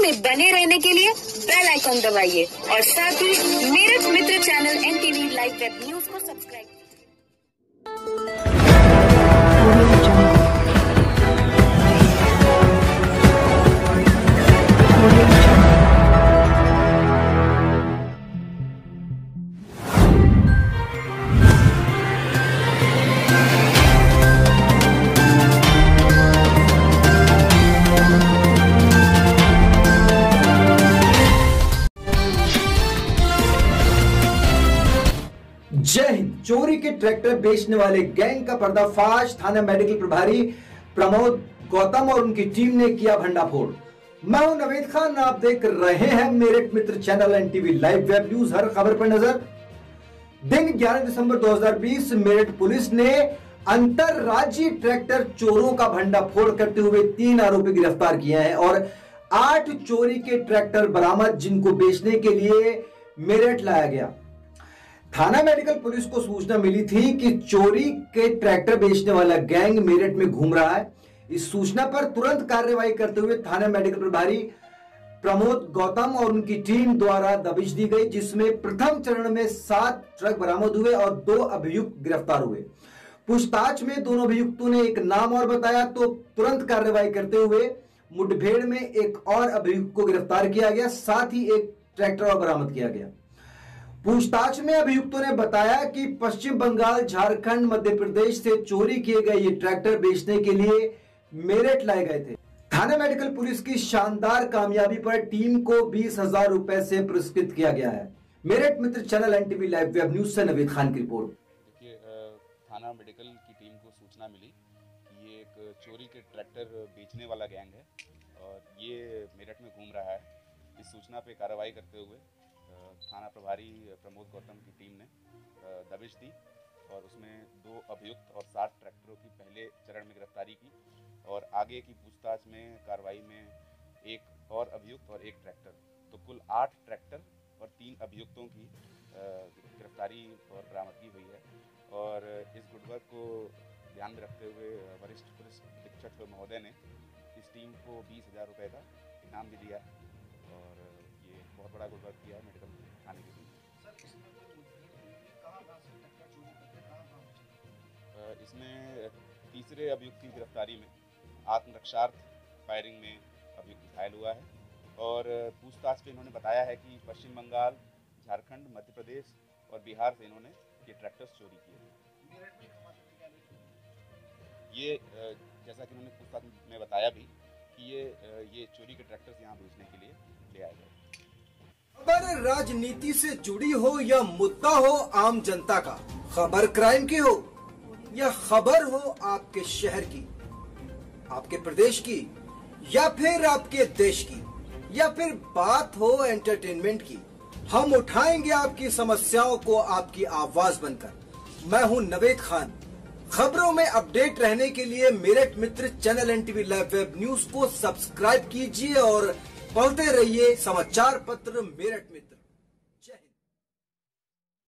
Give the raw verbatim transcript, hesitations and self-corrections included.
में बने रहने के लिए बेल आइकॉन दबाइए और साथ ही Meerut Mitra channel NTV live web news को सब्सक्राइब कीजिए। जय हिंद। चोरी के ट्रैक्टर बेचने वाले गैंग का पर्दाफाश। थाना मेडिकल प्रभारी प्रमोद गौतम और उनकी टीम ने किया भंडाफोड़। मैं हूं नवेद खान, आप देख रहे हैं Meerut Mitra channel NTV live web news. हर खबर पर नजर। दिन ग्यारह दिसंबर दो हज़ार बीस मेरठ पुलिस ने अंतरराज्यीय ट्रैक्टर चोरों का भंडाफोड़ करते हुए तीन आरोपी गिरफ्तार किए हैं और आठ चोरी के ट्रैक्टर बरामद, जिनको बेचने के लिए मेरठ लाया गया। थाना मेडिकल पुलिस को सूचना मिली थी कि चोरी के ट्रैक्टर बेचने वाला गैंग मेरठ में घूम रहा है। इस सूचना पर तुरंत कार्रवाई करते हुए थाना मेडिकल प्रभारी प्रमोद गौतम और उनकी टीम द्वारा दबिश दी गई, जिसमें प्रथम चरण में सात ट्रक बरामद हुए और दो अभियुक्त गिरफ्तार हुए। पूछताछ में दोनों अभियुक्तों ने एक नाम और बताया, तो तुरंत कार्रवाई करते हुए मुठभेड़ में एक और अभियुक्त को गिरफ्तार किया गया, साथ ही एक ट्रैक्टर और बरामद किया गया। पूछताछ में अभियुक्तों ने बताया कि पश्चिम बंगाल, झारखंड, मध्य प्रदेश से चोरी किए गए ये ट्रैक्टर बेचने के लिए मेरठ लाए गए थे। थाना मेडिकल पुलिस की शानदार कामयाबी पर टीम को बीस हजार रुपए से पुरस्कृत किया गया है। Meerut Mitra channel NTV live web news से नवेद खान की रिपोर्ट। देखिए, थाना मेडिकल की टीम को सूचना मिली कि ये एक चोरी के ट्रैक्टर बेचने वाला गैंग है और ये मेरठ में घूम रहा है। इस सूचना पे कार्रवाई करते हुए थाना प्रभारी प्रमोद गौतम की टीम ने दबिश दी और उसमें दो अभियुक्त और सात ट्रैक्टरों की पहले चरण में गिरफ्तारी की और आगे की पूछताछ में कार्रवाई में एक और अभियुक्त और एक ट्रैक्टर, तो कुल आठ ट्रैक्टर और तीन अभियुक्तों की गिरफ्तारी और बरामदगी हुई है। और इस गुडवर्क को ध्यान में रखते हुए वरिष्ठ पुलिस अधीक्षक महोदय ने इस टीम को बीस हजार रुपये का इनाम भी दिया और ये बहुत बड़ा गुडवर्क किया मेडिकल थाने के लिए। इसमें तीसरे अभियुक्त की गिरफ्तारी में आत्मरक्षार्थ फायरिंग में अभियुक्त घायल हुआ है और पूछताछ में इन्होंने बताया है कि पश्चिम बंगाल, झारखंड, मध्य प्रदेश और बिहार से इन्होंने ये ट्रैक्टर्स चोरी किए। ये जैसा कि इन्होंने पूछताछ में बताया भी कि ये ये चोरी के ट्रैक्टर्स यहाँ बेचने के लिए ले आए गए। खबर राजनीति से जुड़ी हो या मुद्दा हो आम जनता का, खबर क्राइम की हो या खबर हो आपके शहर की, आपके प्रदेश की या फिर आपके देश की, या फिर बात हो एंटरटेनमेंट की, हम उठाएंगे आपकी समस्याओं को आपकी आवाज बनकर। मैं हूं नवेद खान। खबरों में अपडेट रहने के लिए Meerut Mitra channel NTV live web news को सब्सक्राइब कीजिए और पढ़ते रहिए समाचार पत्र मेरठ मित्र।